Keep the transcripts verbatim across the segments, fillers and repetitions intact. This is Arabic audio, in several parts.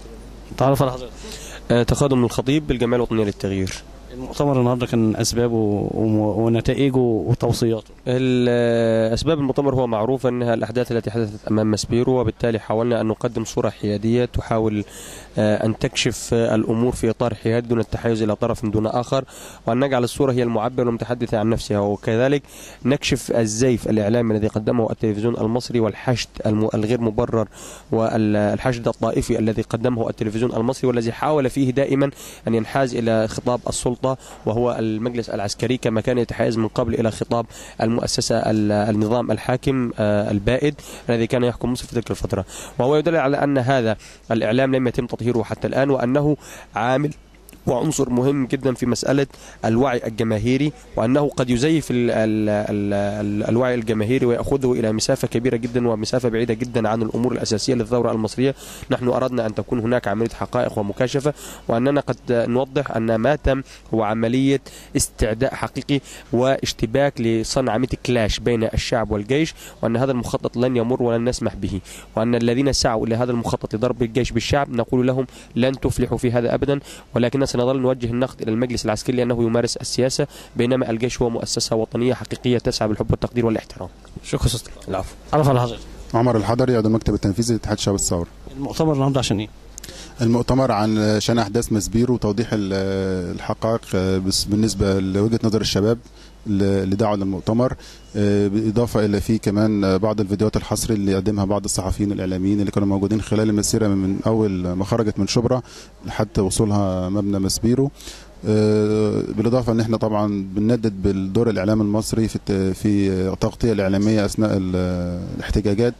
تعرف على حضرتك. آه، تقادم الخطيب بالجمعيه الوطنيه للتغيير. المؤتمر النهارده كان اسبابه ونتائجه وتوصياته. اسباب المؤتمر هو معروف انها الاحداث التي حدثت امام ماسبيرو، وبالتالي حاولنا ان نقدم صوره حياديه تحاول ان تكشف الامور في اطار حياد دون التحيز الى طرف دون اخر، وان نجعل الصوره هي المعبره والمتحدثه عن نفسها، وكذلك نكشف الزيف الاعلامي الذي قدمه التلفزيون المصري والحشد الغير مبرر والحشد الطائفي الذي قدمه التلفزيون المصري، والذي حاول فيه دائما ان ينحاز الى خطاب السلطه وهو المجلس العسكري، كما كان يتحيز من قبل الى خطاب المؤسسه النظام الحاكم البائد الذي كان يحكم مصر في تلك الفتره. وهو يدل على ان هذا الاعلام لم يتم تطهيره حتى الان، وانه عامل وعنصر مهم جدا في مسألة الوعي الجماهيري، وأنه قد يزيف ال ال ال الوعي الجماهيري ويأخذه إلى مسافة كبيرة جدا ومسافة بعيدة جدا عن الأمور الأساسية للثورة المصرية. نحن أردنا أن تكون هناك عملية حقائق ومكاشفة، وأننا قد نوضح أن ما تم هو عملية استعداء حقيقي واشتباك لصنع عملية كلاش بين الشعب والجيش، وأن هذا المخطط لن يمر ولن نسمح به، وأن الذين سعوا إلى هذا المخطط لضرب الجيش بالشعب نقول لهم لن تفلحوا في هذا أبدا، ولكن سنظل نوجه النقد إلى المجلس العسكري لأنه يمارس السياسة، بينما الجيش هو مؤسسة وطنية حقيقية تسعى بالحب والتقدير والاحترام. شكرا استاذ. العفو. عرف على حضرتك. عمر الحضري، عضو المكتب التنفيذي لاتحاد شباب الثورة. المؤتمر النهارده عشان ايه؟ المؤتمر عن شان احداث ماسبيرو وتوضيح الحقائق بالنسبه لوجهه نظر الشباب اللي دعوا للمؤتمر، بالاضافه الى فيه كمان بعض الفيديوهات الحصري اللي قدمها بعض الصحفيين والاعلاميين اللي كانوا موجودين خلال المسيره من اول ما خرجت من شبرا لحد وصولها مبنى ماسبيرو. بالاضافه ان احنا طبعا بنندد بالدور الاعلام المصري في في التغطيه الاعلاميه اثناء الاحتجاجات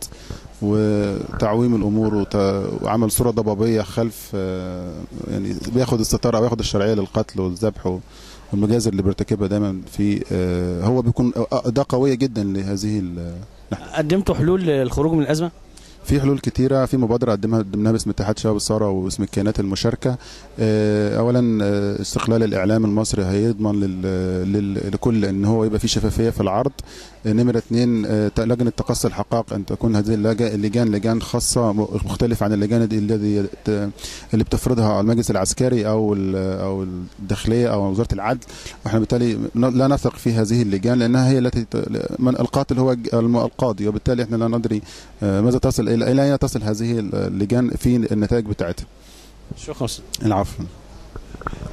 وتعويم الامور وعمل صوره ضبابيه خلف، يعني بياخد الستاره او بياخد الشرعيه للقتل والذبح والمجازر اللي بيرتكبها دايما في، هو بيكون اداه قويه جدا لهذه. قدمتوا حلول للخروج من الازمه؟ في حلول كتيره، في مبادره قدمها قدمناها باسم اتحاد شباب الثوره واسم الكيانات المشاركه. اولا استقلال الاعلام المصري هيضمن لكل ان هو يبقى في شفافيه في العرض. نمره اثنين لجنه تقصي الحقائق ان تكون هذه اللجان لجان خاصه مختلفه عن اللجان الذي اللي بتفرضها المجلس العسكري او او الداخليه او وزاره العدل، واحنا بالتالي لا نثق في هذه اللجان لانها هي التي من القاتل هو القاضي، وبالتالي احنا لا ندري ماذا تصل الى اين تصل هذه اللجان في النتائج بتاعتها. شكرا. العفو.